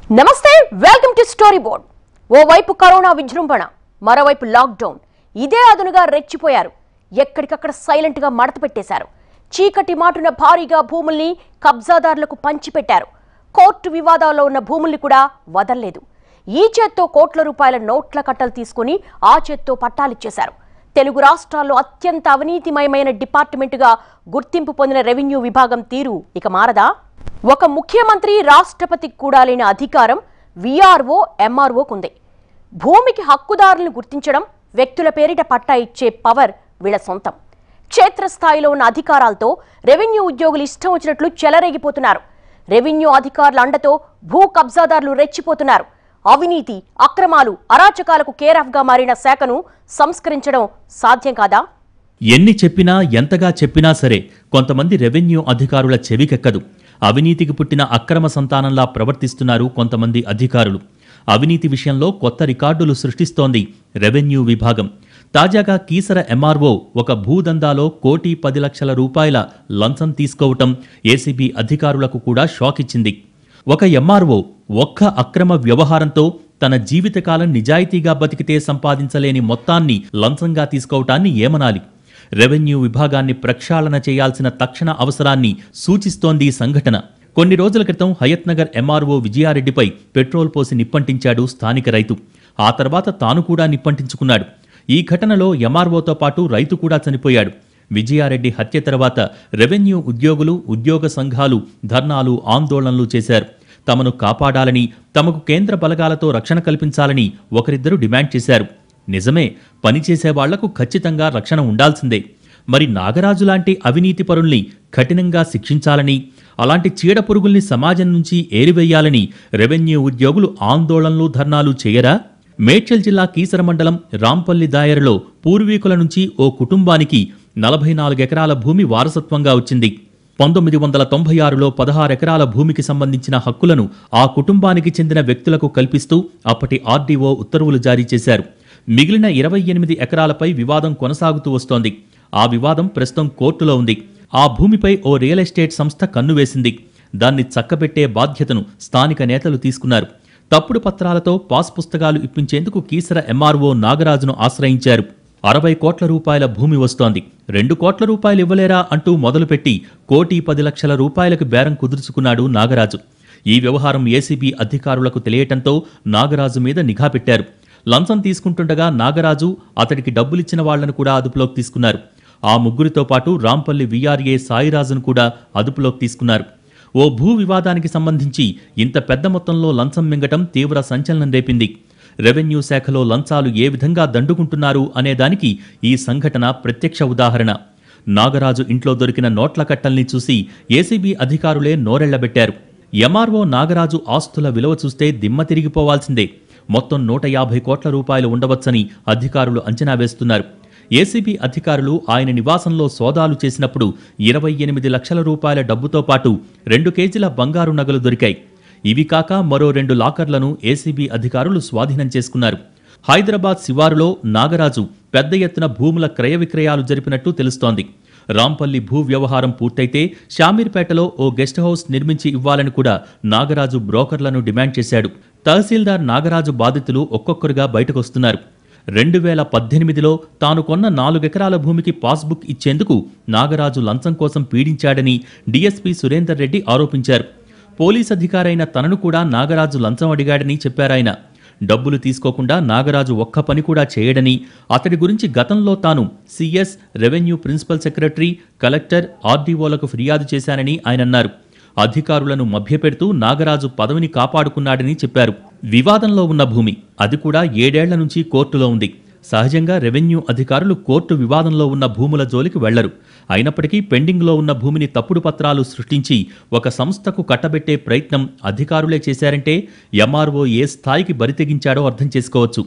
నమస్తే welcome to story board. ఓవైపు corona విజృంభణ, మరోవైపు లాక్డౌన్. ఇదే అదునుగా రెచ్చిపోయారు. ఎక్కడికక్కడ సైలెంట్ గా మడత పెట్టేశారు. చీకటి మాటున భారీగా భూముల్ని కబ్జాదారులకు పంచిపెట్టారు. కోర్టు వివాదాల్లో ఉన్న భూముల్ని కూడా వదల్లేదు. ఈ చేత్తో కోట్ల రూపాయల నోట్ల కట్టలు తీసుకుని ఆ చేత్తో పట్టాలిచ్చేశారు. తెలుగు రాష్ట్రాల్లో అత్యంత అవినీతిమయమైన డిపార్ట్మెంటుగా గుర్తింపు పొందిన రెవెన్యూ విభాగం తీరు ఇక మారదా? ఒక ముఖ్యమంత్రి రాష్ట్రపతికి కూడా లేని అధికారం విఆర్ఓ ఎంఆర్ఓకుంది. భూమికి హక్కుదారులను గుర్తించడం, వ్యక్తుల పేరిట పట్టా ఇచ్చే పవర్ వీళ్ళ సొంతం. క్షేత్రస్థాయిలో ఉన్న అధికారాలతో రెవెన్యూ ఉద్యోగులు ఇష్టం వచ్చినట్లు చెలరేగిపోతున్నారు. రెవెన్యూ అధికారుల అండతో భూ కబ్జాదారులు రెచ్చిపోతున్నారు. అవినీతి, అక్రమాలు, అరాచకాలకు కేరాఫ్గా మారిన శాఖను సంస్కరించడం సాధ్యం కాదా? ఎన్ని చెప్పినా ఎంతగా చెప్పినా సరే కొంతమంది రెవెన్యూ అధికారుల చెవికెక్కదు. అవినీతికి పుట్టిన అక్రమ సంతానంలా ప్రవర్తిస్తున్నారు కొంతమంది అధికారులు. అవినీతి విషయంలో కొత్త రికార్డులు సృష్టిస్తోంది రెవెన్యూ విభాగం. తాజాగా కీసర ఎంఆర్ఓ ఒక భూదందాలో ₹1,10,00,000 లంచం తీసుకోవటం ఏసీబీ అధికారులకు కూడా షాక్ ఇచ్చింది. ఒక ఎంఆర్ఓ ఒక్క అక్రమ వ్యవహారంతో తన జీవితకాలం నిజాయితీగా బతికితే సంపాదించలేని మొత్తాన్ని లంచంగా తీసుకోవటాన్ని ఏమనాలి? రెవెన్యూ విభాగాన్ని ప్రక్షాళన చేయాల్సిన తక్షణ అవసరాన్ని సూచిస్తోంది ఈ సంఘటన. కొన్ని రోజుల క్రితం హయత్నగర్ ఎంఆర్ఓ విజయారెడ్డిపై పెట్రోల్ పోసి నిప్పంటించాడు స్థానిక రైతు. ఆ తర్వాత తాను కూడా నిప్పంటించుకున్నాడు. ఈ ఘటనలో ఎంఆర్ఓతో పాటు రైతు కూడా చనిపోయాడు. విజయారెడ్డి హత్య తర్వాత రెవెన్యూ ఉద్యోగులు, ఉద్యోగ సంఘాలు ధర్నాలు, ఆందోళనలు చేశారు. తమను కాపాడాలని, తమకు కేంద్ర బలగాలతో రక్షణ కల్పించాలని ఒకరిద్దరు డిమాండ్ చేశారు. నిజమే, పనిచేసే వాళ్లకు ఖచ్చితంగా రక్షణ ఉండాల్సిందే. మరి నాగరాజు లాంటి అవినీతి పరుల్ని కఠినంగా శిక్షించాలని, అలాంటి చీడ పురుగుల్ని సమాజం నుంచి ఏరివేయాలని రెవెన్యూ ఉద్యోగులు ఆందోళనలు, ధర్నాలు చేయరా? మేడ్చల్ జిల్లా కీసర మండలం రాంపల్లి దాయరులో పూర్వీకుల నుంచి ఓ కుటుంబానికి 44 ఎకరాల భూమి వారసత్వంగా వచ్చింది. 1996లో 16 ఎకరాల భూమికి సంబంధించిన హక్కులను ఆ కుటుంబానికి చెందిన వ్యక్తులకు కల్పిస్తూ అప్పటి ఆర్డీఓ ఉత్తర్వులు జారీ చేశారు. మిగిలిన 28 ఎకరాలపై వివాదం కొనసాగుతూ వస్తోంది. ఆ వివాదం ప్రస్తుతం కోర్టులో ఉంది. ఆ భూమిపై ఓ రియల్ ఎస్టేట్ సంస్థ కన్నువేసింది. దాన్ని చక్కబెట్టే బాధ్యతను స్థానిక నేతలు తీసుకున్నారు. తప్పుడు పత్రాలతో పాస్ పుస్తకాలు ఇప్పించేందుకు కీసర ఎంఆర్ఓ నాగరాజును ఆశ్రయించారు. 60 కోట్ల రూపాయల భూమి వస్తోంది, 2 కోట్ల రూపాయలు ఇవ్వలేరా అంటూ మొదలుపెట్టి ₹1,10,00,000 బేరం కుదుర్చుకున్నాడు నాగరాజు. ఈ వ్యవహారం ఏసీబీ అధికారులకు తెలియటంతో నాగరాజు మీద నిఘా పెట్టారు. లంచం తీసుకుంటుండగా నాగరాజు, అతడికి డబ్బులిచ్చిన వాళ్లను కూడా అదుపులోకి తీసుకున్నారు. ఆ ముగ్గురితో పాటు రాంపల్లి వీఆర్ఏ సాయిరాజును కూడా అదుపులోకి తీసుకున్నారు. ఓ భూ వివాదానికి సంబంధించి ఇంత పెద్ద మొత్తంలో లంచం మింగటం తీవ్ర సంచలనం రేపింది. రెవెన్యూ శాఖలో లంచాలు ఏ విధంగా దండుకుంటున్నారు అనేదానికి ఈ సంఘటన ప్రత్యక్ష ఉదాహరణ. నాగరాజు ఇంట్లో దొరికిన నోట్ల కట్టల్ని చూసి ఏసీబీ అధికారులే నోరెళ్లబెట్టారు. ఎంఆర్ఓ నాగరాజు ఆస్తుల విలువ చూస్తే దిమ్మ తిరిగిపోవాల్సిందే. మొత్తం ₹150 కోట్ల ఉండవచ్చని అధికారులు అంచనా వేస్తున్నారు. ఏసీబీ అధికారులు ఆయన నివాసంలో సోదాలు చేసినప్పుడు ₹28 లక్షల డబ్బుతో పాటు 2 కేజీల బంగారు నగలు దొరికాయి. ఇవి కాక మరో 2 లాకర్లను ఏసీబీ అధికారులు స్వాధీనం చేసుకున్నారు. హైదరాబాద్ శివారులో నాగరాజు పెద్ద ఎత్తున భూముల క్రయ విక్రయాలు జరిపినట్టు తెలుస్తోంది. రాంపల్లి భూ వ్యవహారం పూర్తయితే షామీర్పేటలో ఓ గెస్ట్ హౌస్ నిర్మించి ఇవ్వాలని కూడా నాగరాజు బ్రోకర్లను డిమాండ్ చేశాడు. తహసీల్దార్ నాగరాజు బాధితులు ఒక్కొక్కరుగా బయటకొస్తున్నారు. 2018లో తాను కొన్న 4 ఎకరాల భూమికి పాస్బుక్ ఇచ్చేందుకు నాగరాజు లంచం కోసం పీడించాడని డీఎస్పీ సురేందర్ రెడ్డి ఆరోపించారు. పోలీస్ అధికారైన తనను కూడా నాగరాజు లంచం అడిగాడని చెప్పారాయన. డబ్బులు తీసుకోకుండా నాగరాజు ఒక్క పని కూడా చేయడని, అతడి గురించి గతంలో తాను CS, revenue principal secretary, collector, ఆర్డీఓలకు ఫిర్యాదు చేశానని ఆయన అన్నారు. అధికారులను మభ్యపెడుతూ నాగరాజు పదవిని కాపాడుకున్నాడని చెప్పారు. వివాదంలో ఉన్న భూమి, అది కూడా 7 ఏళ్ల నుంచి కోర్టులో ఉంది. సహజంగా రెవెన్యూ అధికారులు కోర్టు వివాదంలో ఉన్న భూముల జోలికి వెళ్లరు. అయినప్పటికీ పెండింగ్లో ఉన్న భూమిని తప్పుడు పత్రాలు సృష్టించి ఒక సంస్థకు కట్టబెట్టే ప్రయత్నం అధికారులే చేశారంటే ఎంఆర్ఓ ఏ స్థాయికి బరితెగించాడో అర్థం చేసుకోవచ్చు.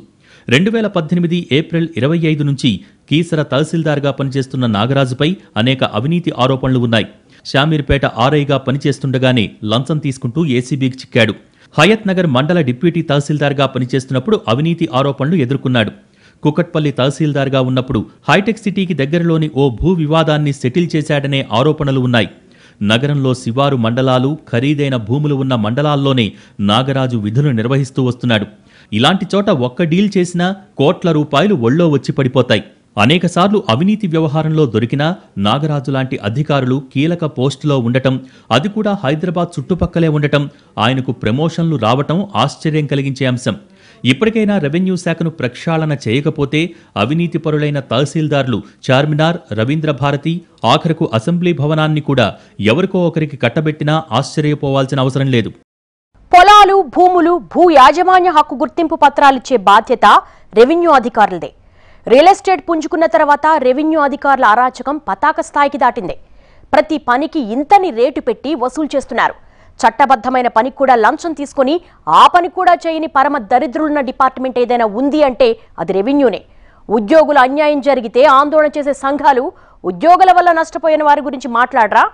2018 ఏప్రిల్ 25 నుంచి కీసర తహసీల్దార్గా పనిచేస్తున్న నాగరాజుపై అనేక అవినీతి ఆరోపణలు ఉన్నాయి. షామీర్పేట ఆర్ఐగా పనిచేస్తుండగానే లంచం తీసుకుంటూ ఏసీబీకి చిక్కాడు. హయత్ నగర్ మండల డిప్యూటీ తహసీల్దార్గా పనిచేస్తున్నప్పుడు అవినీతి ఆరోపణలు ఎదుర్కొన్నాడు. కుకట్పల్లి తహసీల్దార్గా ఉన్నప్పుడు హైటెక్ సిటీకి దగ్గరలోని ఓ భూ వివాదాన్ని సెటిల్ చేశాడనే ఆరోపణలు ఉన్నాయి. నగరంలో శివారు మండలాలు, ఖరీదైన భూములు ఉన్న మండలాల్లోనే నాగరాజు విధులు నిర్వహిస్తూ వస్తున్నాడు. ఇలాంటి చోట ఒక్క డీల్ చేసినా కోట్ల రూపాయలు ఒళ్ళో వచ్చి పడిపోతాయి. అనేకసార్లు అవినీతి వ్యవహారంలో దొరికినా నాగరాజు లాంటి అధికారులు కీలక పోస్టులో ఉండటం, అది కూడా హైదరాబాద్ చుట్టుపక్కలే ఉండటం, ఆయనకు ప్రమోషన్లు రావటం ఆశ్చర్యం కలిగించే అంశం. ఇప్పటికైనా రెవెన్యూ శాఖను ప్రక్షాళన చేయకపోతే అవినీతిపరులైన తహసీల్దార్లు చార్మినార్, రవీంద్ర భారతి, ఆఖరకు అసెంబ్లీ భవనాన్ని కూడా ఎవరికో ఒకరికి కట్టబెట్టినా ఆశ్చర్యపోవాల్సిన అవసరం లేదు. పొలాలు, భూములు, భూ యాజమాన్య హక్కు గుర్తింపు పత్రాలిచ్చే బాధ్యత రెవెన్యూ అధికారులదే. రియల్ ఎస్టేట్ పుంజుకున్న తర్వాత రెవెన్యూ అధికారుల అరాచకం పతాక స్థాయికి దాటింది. ప్రతి పనికి ఇంతని రేటు పెట్టి వసూలు చేస్తున్నారు. చట్టబద్ధమైన పనికి కూడా లంచం తీసుకుని ఆ పని కూడా చేయని పరమ దరిద్రులున్న డిపార్ట్మెంట్ ఏదైనా ఉంది అంటే అది రెవెన్యూనే. ఉద్యోగుల అన్యాయం జరిగితే ఆందోళన చేసే సంఘాలు ఉద్యోగుల వల్ల నష్టపోయిన వారి గురించి మాట్లాడరా?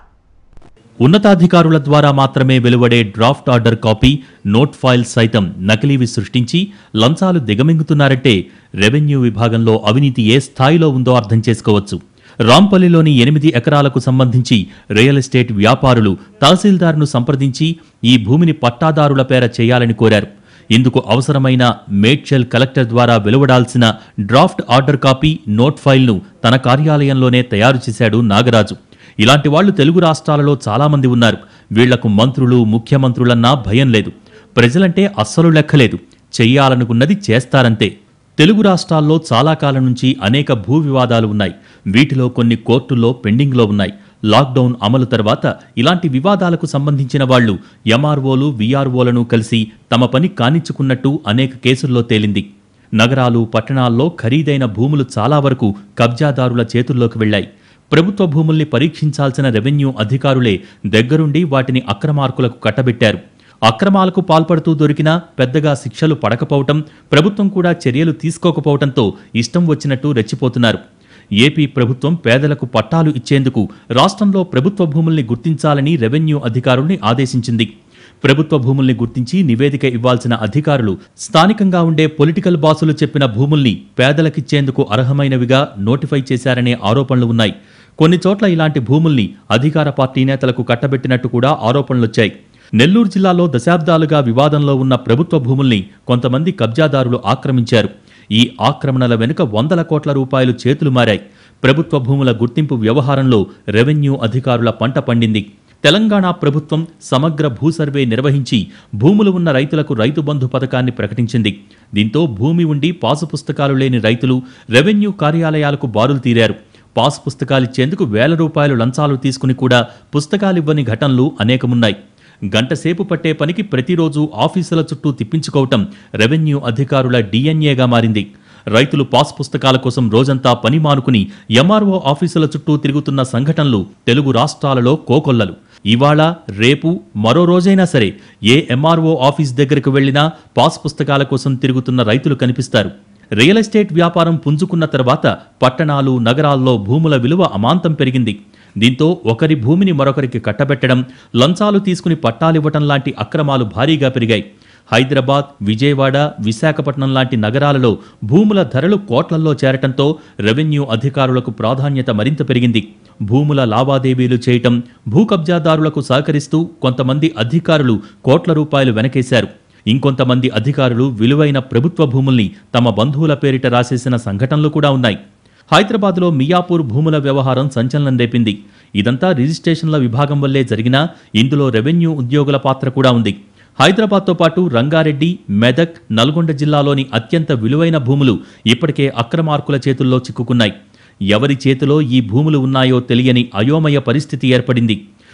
ఉన్నతాధికారుల ద్వారా మాత్రమే వెలువడే draft order copy, note file సైతం నకిలీవి సృష్టించి లంచాలు దిగమింగుతున్నారంటే రెవెన్యూ విభాగంలో అవినీతి ఏ స్థాయిలో ఉందో అర్థం చేసుకోవచ్చు. రాంపల్లిలోని 8 ఎకరాలకు సంబంధించి రియల్ ఎస్టేట్ వ్యాపారులు తహసీల్దార్ను సంప్రదించి ఈ భూమిని పట్టాదారుల పేర చేయాలని కోరారు. ఇందుకు అవసరమైన మేడ్చల్ కలెక్టర్ ద్వారా వెలువడాల్సిన డ్రాఫ్ట్ ఆర్డర్ కాపీ, నోట్ ఫైల్ను తన కార్యాలయంలోనే తయారు చేశాడు నాగరాజు. ఇలాంటి వాళ్లు తెలుగు రాష్ట్రాలలో చాలామంది ఉన్నారు. వీళ్లకు మంత్రులు, ముఖ్యమంత్రులన్నా భయం లేదు. ప్రజలంటే అస్సలు లెక్కలేదు. చెయ్యాలనుకున్నది చేస్తారంతే. తెలుగు రాష్ట్రాల్లో చాలా కాలం నుంచి అనేక భూ వివాదాలు ఉన్నాయి. వీటిలో కొన్ని కోర్టుల్లో పెండింగ్లో ఉన్నాయి. లాక్డౌన్ అమలు తర్వాత ఇలాంటి వివాదాలకు సంబంధించిన వాళ్లు ఎంఆర్ఓలు, వీఆర్ఓలను కలిసి తమ పని కానిచ్చుకున్నట్టు అనేక కేసుల్లో తేలింది. నగరాలు, పట్టణాల్లో ఖరీదైన భూములు చాలా వరకు కబ్జాదారుల చేతుల్లోకి వెళ్లాయి. ప్రభుత్వ భూముల్ని పరీక్షించాల్సిన రెవెన్యూ అధికారులే దగ్గరుండి వాటిని అక్రమార్కులకు కట్టబెట్టారు. అక్రమాలకు పాల్పడుతూ దొరికినా పెద్దగా శిక్షలు పడకపోవటం, ప్రభుత్వం కూడా చర్యలు తీసుకోకపోవటంతో ఇష్టం వచ్చినట్టు రెచ్చిపోతున్నారు. ఏపీ ప్రభుత్వం పేదలకు పట్టాలు ఇచ్చేందుకు రాష్ట్రంలో ప్రభుత్వ భూముల్ని గుర్తించాలని రెవెన్యూ అధికారుల్ని ఆదేశించింది. ప్రభుత్వ భూముల్ని గుర్తించి నివేదిక ఇవ్వాల్సిన అధికారులు స్థానికంగా ఉండే పొలిటికల్ బాసులు చెప్పిన భూముల్ని పేదలకిచ్చేందుకు అర్హమైనవిగా నోటిఫై చేశారనే ఆరోపణలు ఉన్నాయి. కొన్ని చోట్ల ఇలాంటి భూముల్ని అధికార పార్టీ నేతలకు కట్టబెట్టినట్టు కూడా ఆరోపణలొచ్చాయి. నెల్లూరు జిల్లాలో దశాబ్దాలుగా వివాదంలో ఉన్న ప్రభుత్వ భూముల్ని కొంతమంది కబ్జాదారులు ఆక్రమించారు. ఈ ఆక్రమణల వెనుక వందల కోట్ల రూపాయలు చేతులు మారాయి. ప్రభుత్వ భూముల గుర్తింపు వ్యవహారంలో రెవెన్యూ అధికారుల పంట పండింది. తెలంగాణ ప్రభుత్వం సమగ్ర భూ సర్వే నిర్వహించి భూములు ఉన్న రైతులకు రైతు బంధు పథకాన్ని ప్రకటించింది. దీంతో భూమి ఉండి పాసు పుస్తకాలు లేని రైతులు రెవెన్యూ కార్యాలయాలకు బారులు తీరారు. పాసు పుస్తకాలిచ్చేందుకు వేల రూపాయలు లంచాలు తీసుకుని కూడా పుస్తకాలివ్వని ఘటనలు అనేకమున్నాయి. గంటసేపు పట్టే పనికి ప్రతిరోజు ఆఫీసుల చుట్టూ తిప్పించుకోవటం రెవెన్యూ అధికారుల డిఎన్ఏగా మారింది. రైతులు పాస్ పుస్తకాల కోసం రోజంతా పని మానుకుని ఎంఆర్ఓ ఆఫీసుల చుట్టూ తిరుగుతున్న సంఘటనలు తెలుగు రాష్ట్రాలలో కోకొల్లలు. ఇవాళ, రేపు, మరో రోజైనా సరే ఏ ఎంఆర్ఓ ఆఫీస్ దగ్గరకు వెళ్లినా పాస్ పుస్తకాల కోసం తిరుగుతున్న రైతులు కనిపిస్తారు. రియల్ ఎస్టేట్ వ్యాపారం పుంజుకున్న తర్వాత పట్టణాలు, నగరాల్లో భూముల విలువ అమాంతం పెరిగింది. దీంతో ఒకరి భూమిని మరొకరికి కట్టబెట్టడం, లంచాలు తీసుకుని పట్టాలివ్వటం లాంటి అక్రమాలు భారీగా పెరిగాయి. హైదరాబాద్, విజయవాడ, విశాఖపట్నం లాంటి నగరాలలో భూముల ధరలు కోట్లల్లో చేరటంతో రెవెన్యూ అధికారులకు ప్రాధాన్యత మరింత పెరిగింది. భూముల లావాదేవీలు చేయటం, భూ కబ్జాదారులకు సహకరిస్తూ కొంతమంది అధికారులు కోట్ల రూపాయలు వెనకేశారు. ఇంకొంతమంది అధికారులు విలువైన ప్రభుత్వ భూముల్ని తమ బంధువుల పేరిట రాసేసిన సంఘటనలు కూడా ఉన్నాయి. హైదరాబాద్లో మియాపూర్ భూముల వ్యవహారం సంచలనం రేపింది. ఇదంతా రిజిస్ట్రేషన్ల విభాగం వల్లే జరిగినా ఇందులో రెవెన్యూ ఉద్యోగుల పాత్ర కూడా ఉంది. హైదరాబాద్తో పాటు రంగారెడ్డి, మెదక్, నల్గొండ జిల్లాలోని అత్యంత విలువైన భూములు ఇప్పటికే అక్రమార్కుల చేతుల్లో చిక్కుకున్నాయి. ఎవరి చేతిలో ఈ భూములు ఉన్నాయో తెలియని అయోమయ పరిస్థితి ఏర్పడింది.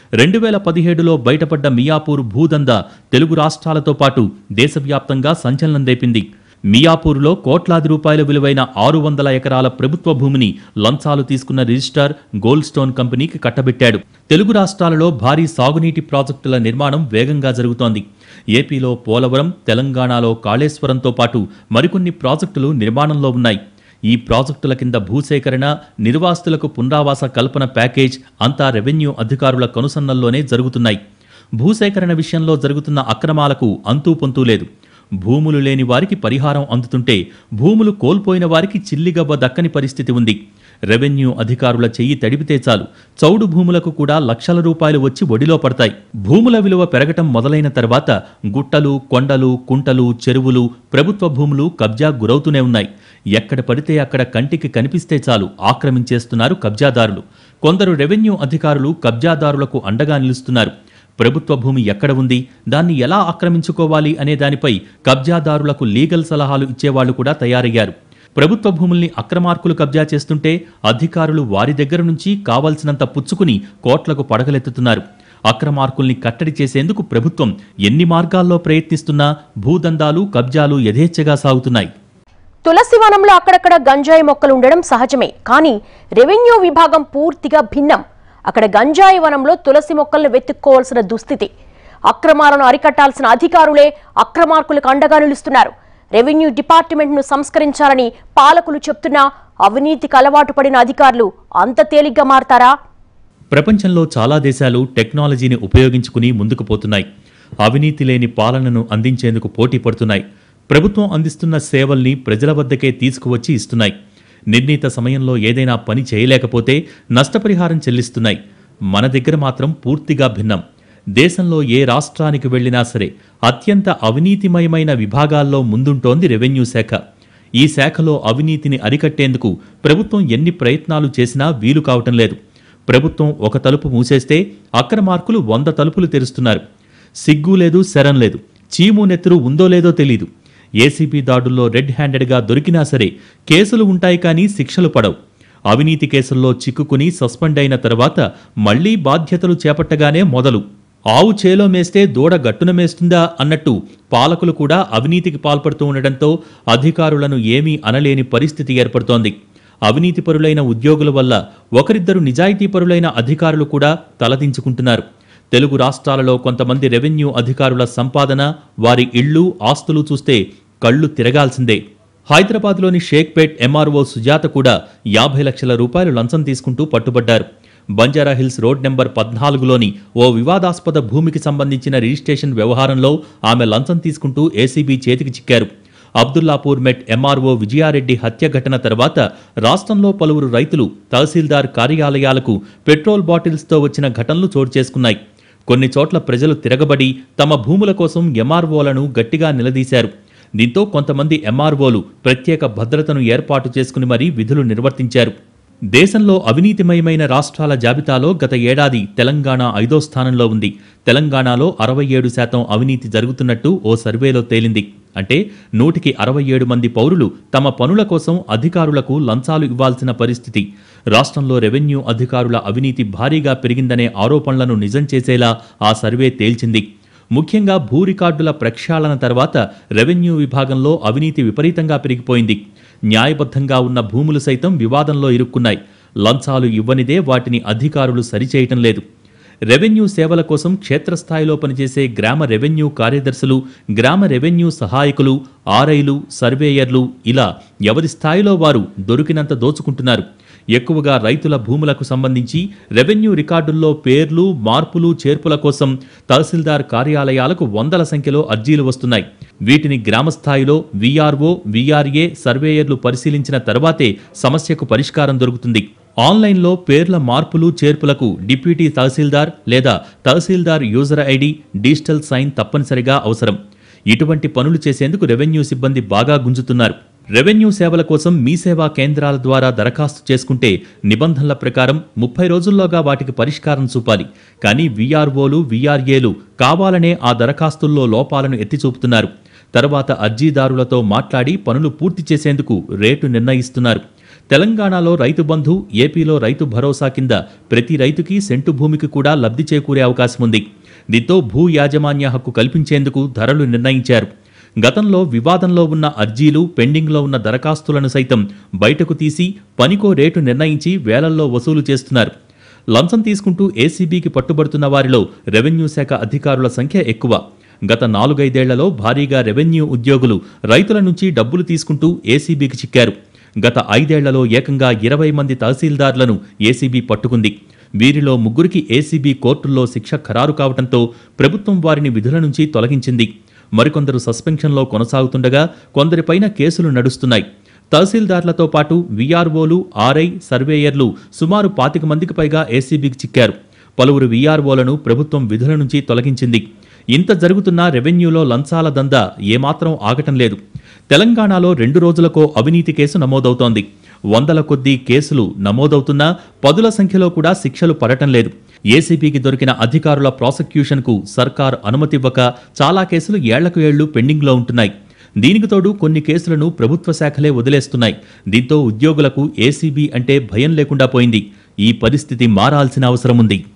2017లో బయటపడ్డ మియాపూర్ భూదందా తెలుగు రాష్ట్రాలతో పాటు దేశవ్యాప్తంగా సంచలనం రేపింది. మియాపూర్లో కోట్లాది రూపాయల విలువైన 600 ఎకరాల ప్రభుత్వ భూమిని లంచాలు తీసుకున్న రిజిస్ట్రార్ గోల్డ్ స్టోన్ కంపెనీకి కట్టబెట్టాడు. తెలుగు రాష్ట్రాలలో భారీ సాగునీటి ప్రాజెక్టుల నిర్మాణం వేగంగా జరుగుతోంది. ఏపీలో పోలవరం, తెలంగాణలో కాళేశ్వరంతో పాటు మరికొన్ని ప్రాజెక్టులు నిర్మాణంలో ఉన్నాయి. ఈ ప్రాజెక్టుల కింద భూసేకరణ, నిర్వాసితులకు పునరావాస కల్పన ప్యాకేజ్ అంతా రెవెన్యూ అధికారుల కనుసన్నల్లోనే జరుగుతున్నాయి. భూసేకరణ విషయంలో జరుగుతున్న అక్రమాలకు అంతూ పొంతూ లేదు. భూములు లేని వారికి పరిహారం అందుతుంటే భూములు కోల్పోయిన వారికి చిల్లిగవ్వ దక్కని పరిస్థితి ఉంది. రెవెన్యూ అధికారుల చెయ్యి తడిపితే చాలు చౌడు భూములకు కూడా లక్షల రూపాయలు వచ్చి ఒడిలో పడతాయి. భూముల విలువ పెరగటం మొదలైన తర్వాత గుట్టలు, కొండలు, కుంటలు, చెరువులు, ప్రభుత్వ భూములు కబ్జా గురవుతూనే ఉన్నాయి. ఎక్కడ పడితే అక్కడ కంటికి కనిపిస్తే చాలు ఆక్రమించేస్తున్నారు కబ్జాదారులు. కొందరు రెవెన్యూ అధికారులు కబ్జాదారులకు అండగా నిలుస్తున్నారు. ప్రభుత్వ భూమి ఎక్కడ ఉంది, దాన్ని ఎలా ఆక్రమించుకోవాలి అనే దానిపై కబ్జాదారులకు లీగల్ సలహాలు ఇచ్చేవాళ్లు కూడా తయారయ్యారు. ప్రభుత్వ భూముల్ని అక్రమార్కులు కబ్జా చేస్తుంటే అధికారులు వారి దగ్గర నుంచి కావాల్సినంత పుచ్చుకుని కోట్లకు పడగలెత్తుతున్నారు. అక్రమార్కుల్ని కట్టడి చేసేందుకు ప్రభుత్వం ఎన్ని మార్గాల్లో ప్రయత్నిస్తున్నా భూదందాలు, కబ్జాలు యథేచ్ఛగా సాగుతున్నాయి. తులసి వనంలో అక్కడక్కడ గంజాయి మొక్కలు ఉండడం సహజమే, కానీ రెవెన్యూ విభాగం పూర్తిగా భిన్నం. అక్కడ గంజాయి వనంలో తులసి మొక్కలను వెతుక్కోవాల్సిన దుస్థితి. అక్రమాలను అరికట్టాల్సిన అధికారులే అక్రమార్కులకు అండగా నిలుస్తున్నారు. రెవెన్యూ డిపార్ట్మెంట్ను సంస్కరించాలని పాలకులు చెప్తున్నా అవినీతికి అలవాటు పడిన అధికారులు అంత తేలిగ్గా మారతారా? ప్రపంచంలో చాలా దేశాలు టెక్నాలజీని ఉపయోగించుకుని ముందుకు పోతున్నాయి. అవినీతి లేని పాలనను అందించేందుకు పోటీ పడుతున్నాయి. ప్రభుత్వం అందిస్తున్న సేవల్ని ప్రజల వద్దకే తీసుకువచ్చి ఇస్తున్నాయి. నిర్ణీత సమయంలో ఏదైనా పని చేయలేకపోతే నష్టపరిహారం చెల్లిస్తున్నాయి. మన దగ్గర మాత్రం పూర్తిగా భిన్నం. దేశంలో ఏ రాష్ట్రానికి వెళ్లినా సరే అత్యంత అవినీతిమయమైన విభాగాల్లో ముందుంటోంది రెవెన్యూ శాఖ. ఈ శాఖలో అవినీతిని అరికట్టేందుకు ప్రభుత్వం ఎన్ని ప్రయత్నాలు చేసినా వీలు కావటం లేదు. ప్రభుత్వం ఒక తలుపు మూసేస్తే అక్రమార్కులు 100 తలుపులు తెరుస్తున్నారు. సిగ్గు లేదు, శరం లేదు, చీము నెత్తురు ఉందో లేదో తెలీదు. ఏసీబీ దాడుల్లో రెడ్ హ్యాండెడ్గా దొరికినా సరే కేసులు ఉంటాయి కానీ శిక్షలు పడవు. అవినీతి కేసుల్లో చిక్కుకుని సస్పెండ్ అయిన తర్వాత మళ్లీ బాధ్యతలు చేపట్టగానే మొదలు. ఆవు చేలో మేస్తే దూడ గట్టున మేస్తుందా అన్నట్టు పాలకులు కూడా అవినీతికి పాల్పడుతూ ఉండటంతో అధికారులను ఏమీ అనలేని పరిస్థితి ఏర్పడుతోంది. అవినీతిపరులైన ఉద్యోగుల వల్ల ఒకరిద్దరు నిజాయితీపరులైన అధికారులు కూడా తలదించుకుంటున్నారు. తెలుగు రాష్ట్రాలలో కొంతమంది రెవెన్యూ అధికారుల సంపాదన, వారి ఇళ్లు, ఆస్తులు చూస్తే కళ్లు తిరగాల్సిందే. హైదరాబాద్లోని షేక్పేట్ ఎంఆర్ఓ సుజాత కూడా 50 లక్షల రూపాయలు లంచం తీసుకుంటూ పట్టుబడ్డారు. బంజారాహిల్స్ రోడ్ నెంబర్ 14లోని ఓ వివాదాస్పద భూమికి సంబంధించిన రిజిస్ట్రేషన్ వ్యవహారంలో ఆమె లంచం తీసుకుంటూ ఏసీబీ చేతికి చిక్కారు. అబ్దుల్లాపూర్ మెట్ ఎంఆర్ఓ విజయారెడ్డి హత్య ఘటన తర్వాత రాష్ట్రంలో పలువురు రైతులు తహసీల్దార్ కార్యాలయాలకు పెట్రోల్ బాటిల్స్తో వచ్చిన ఘటనలు చోటు చేసుకున్నాయి. కొన్ని చోట్ల ప్రజలు తిరగబడి తమ భూముల కోసం ఎంఆర్ఓలను గట్టిగా నిలదీశారు. దీంతో కొంతమంది ఎంఆర్ఓలు ప్రత్యేక భద్రతను ఏర్పాటు చేసుకుని మరీ విధులు నిర్వర్తించారు. దేశంలో అవినీతిమయమైన రాష్ట్రాల జాబితాలో గత ఏడాది తెలంగాణ 5వ స్థానంలో ఉంది. తెలంగాణలో 67% అవినీతి జరుగుతున్నట్టు ఓ సర్వేలో తేలింది. అంటే 100కి 67 మంది పౌరులు తమ పనుల కోసం అధికారులకు లంచాలు ఇవ్వాల్సిన పరిస్థితి. రాష్ట్రంలో రెవెన్యూ అధికారుల అవినీతి భారీగా పెరిగిందనే ఆరోపణలను నిజం చేసేలా ఆ సర్వే తేల్చింది. ముఖ్యంగా భూ రికార్డుల ప్రక్షాళన తర్వాత రెవెన్యూ విభాగంలో అవినీతి విపరీతంగా పెరిగిపోయింది. న్యాయబద్ధంగా ఉన్న భూములు సైతం వివాదంలో ఇరుక్కున్నాయి. లంచాలు ఇవ్వనిదే వాటిని అధికారులు సరిచేయటం లేదు. రెవెన్యూ సేవల కోసం క్షేత్రస్థాయిలో పనిచేసే గ్రామ రెవెన్యూ కార్యదర్శులు, గ్రామ రెవెన్యూ సహాయకులు, ఆర్ఐలు, సర్వేయర్లు ఇలా ఎవరి స్థాయిలో వారు దొరికినంత దోచుకుంటున్నారు. ఎక్కువగా రైతుల భూములకు సంబంధించి రెవెన్యూ రికార్డుల్లో పేర్లు, మార్పులు, చేర్పుల కోసం తహసీల్దార్ కార్యాలయాలకు 100ల సంఖ్యలో అర్జీలు వస్తున్నాయి. వీటిని గ్రామస్థాయిలో వీఆర్ఓ, వీఆర్ఏ, సర్వేయర్లు పరిశీలించిన తర్వాతే సమస్యకు పరిష్కారం దొరుకుతుంది. ఆన్లైన్లో పేర్ల మార్పులు, చేర్పులకు డిప్యూటీ తహసీల్దార్ లేదా తహసీల్దార్ యూజర్ ఐడి, డిజిటల్ సైన్ తప్పనిసరిగా అవసరం. ఇటువంటి పనులు చేసేందుకు రెవెన్యూ సిబ్బంది బాగా గుంజుతున్నారు. రెవెన్యూ సేవల కోసం మీ సేవా కేంద్రాల ద్వారా దరఖాస్తు చేసుకుంటే నిబంధనల ప్రకారం 30 రోజుల్లోగా వాటికి పరిష్కారం చూపాలి. కానీ వీఆర్ఓలు, వీఆర్ఏలు కావాలనే ఆ దరఖాస్తుల్లో లోపాలను ఎత్తిచూపుతున్నారు. తర్వాత అర్జీదారులతో మాట్లాడి పనులు పూర్తి చేసేందుకు రేటు నిర్ణయిస్తున్నారు. తెలంగాణలో రైతు బంధు, ఏపీలో రైతు భరోసా కింద ప్రతి రైతుకి సెంటు భూమికి కూడా లబ్ధి చేకూరే అవకాశం ఉంది. దీంతో భూ యాజమాన్య హక్కు కల్పించేందుకు ధరలు నిర్ణయించారు. గతంలో వివాదంలో ఉన్న అర్జీలు, పెండింగ్లో ఉన్న దరఖాస్తులను సైతం బయటకు తీసి పనికో రేటు నిర్ణయించి వేలల్లో వసూలు చేస్తున్నారు. లంచం తీసుకుంటూ ఏసీబీకి పట్టుబడుతున్న వారిలో రెవెన్యూ శాఖ అధికారుల సంఖ్య ఎక్కువ. గత 4-5 ఏళ్లలో భారీగా రెవెన్యూ ఉద్యోగులు రైతుల నుంచి డబ్బులు తీసుకుంటూ ఏసీబీకి చిక్కారు. గత 5 ఏళ్లలో ఏకంగా 20 మంది తహసీల్దార్లను ఏసీబీ పట్టుకుంది. వీరిలో 3కి ఏసీబీ కోర్టుల్లో శిక్ష ఖరారు కావడంతో ప్రభుత్వం వారిని విధుల నుంచి తొలగించింది. మరికొందరు సస్పెన్షన్లో కొనసాగుతుండగా కొందరిపైన కేసులు నడుస్తున్నాయి. తహసీల్దార్లతో పాటు వీఆర్ఓలు, ఆర్ఐ, సర్వేయర్లు సుమారు 25 మందికి పైగా ఏసీబీకి చిక్కారు. పలువురు వీఆర్ఓలను ప్రభుత్వం విధుల నుంచి తొలగించింది. ఇంత జరుగుతున్నా రెవెన్యూలో లంచాల దందా ఏమాత్రం ఆగటం లేదు. తెలంగాణలో 2 రోజులకో అవినీతి కేసు నమోదవుతోంది. వందల కొద్దీ కేసులు నమోదవుతున్నా పదుల సంఖ్యలో కూడా శిక్షలు పడటం లేదు. ఏసీబీకి దొరికిన అధికారుల ప్రాసిక్యూషన్కు సర్కార్ అనుమతివ్వక చాలా కేసులు ఏళ్లకు ఏళ్లు పెండింగ్లో ఉంటున్నాయి. దీనికి తోడు కొన్ని కేసులను ప్రభుత్వ శాఖలే వదిలేస్తున్నాయి. దీంతో ఉద్యోగులకు ఏసీబీ అంటే భయం లేకుండా పోయింది. ఈ పరిస్థితి మారాల్సిన అవసరం ఉంది.